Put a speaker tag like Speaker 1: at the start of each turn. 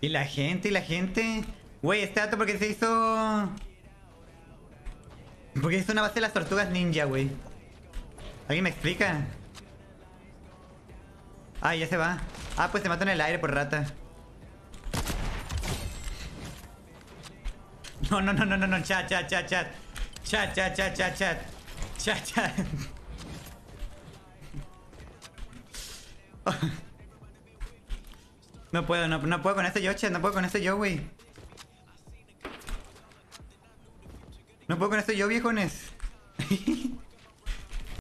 Speaker 1: Y la gente, y la gente. Güey, este dato porque se hizo. Porque hizo una base de las tortugas ninja, güey. ¿Alguien me explica? Ah, ya se va. Ah, pues se mató en el aire por rata. No, no, no, no, no, no. Chat, chat, chat, chat. Chat, chat, chat, chat, chat. Chat, chat. No puedo, no puedo con este yo, chat. No puedo con este yo, güey. No puedo con este yo, viejones.